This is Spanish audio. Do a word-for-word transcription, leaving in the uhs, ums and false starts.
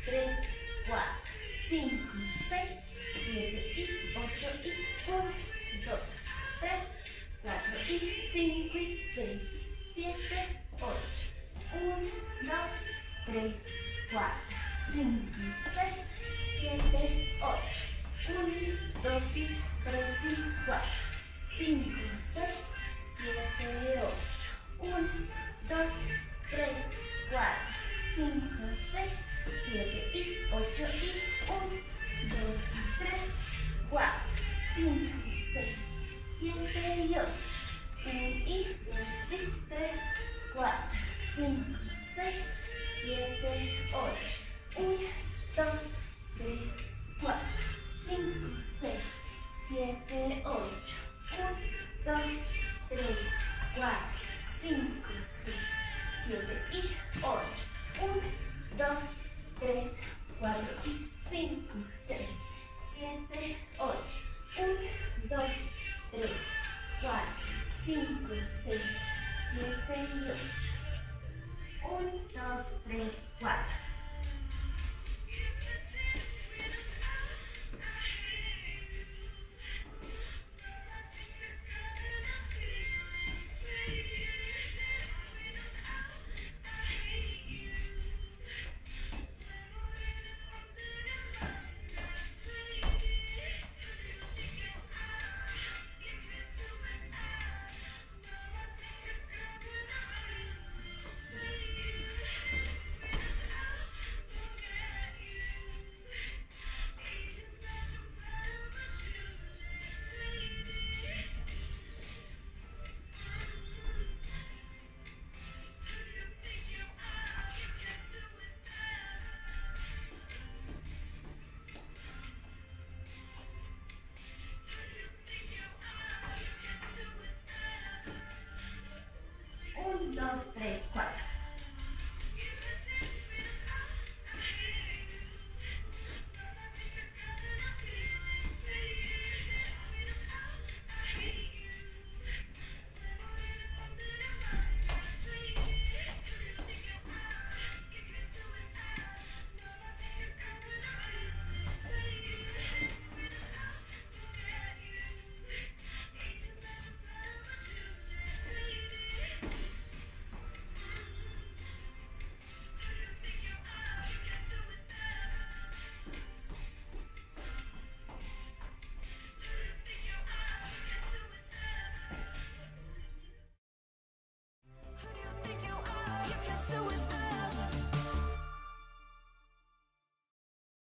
tres, cuatro, cinco, seis, siete y ocho y uno, dos, tres, cuatro y cinco y seis, siete, ocho, uno, dos, tres, cuatro, cinco, seis, siete, ocho, uno, dos, tres y cuatro, cinco, seis, siete, ocho, uno, dos, tres, cuatro, cinco, seis, siete y ocho y uno, dos, tres, cuatro, cinco, seis, siete y ocho, uno y dos y tres, cuatro, cinco, seis, siete, ocho, uno, dos, tres, cuatro, cinco, seis, siete, ocho, uno, dos, tres, cuatro, cinco, seis, siete y ocho, uno, dos, tres, cuatro y cinco, seis, siete, ocho, uno, dos, tres, cuatro, cinco, seis, siete y ocho, uno, dos, tres, cuatro. uno, dos, tres, cuatro. Who do you think you are? You can sit with us.